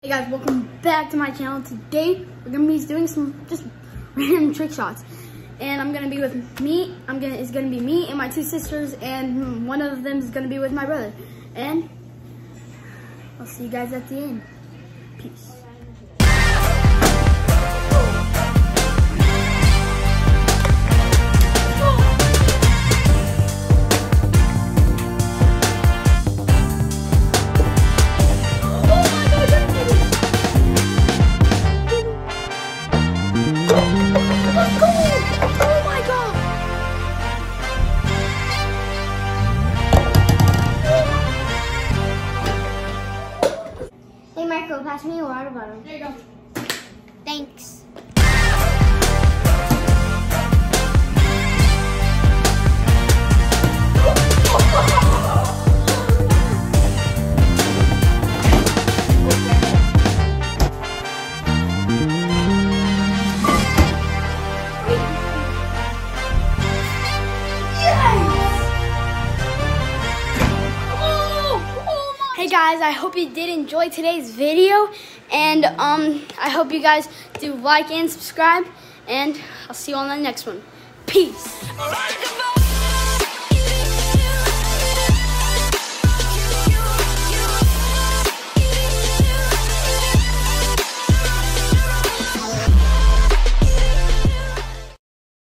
Hey guys, welcome back to my channel. Today we're gonna be doing some just random trick shots, and I'm gonna be with me. It's gonna be me and my two sisters, and one of them is gonna be with my brother. And I'll see you guys at the end. Peace. Hey Marco, pass me a water bottle. There you go. Thanks. Hey guys, I hope you did enjoy today's video, and I hope you guys do like and subscribe, and I'll see you on the next one. Peace.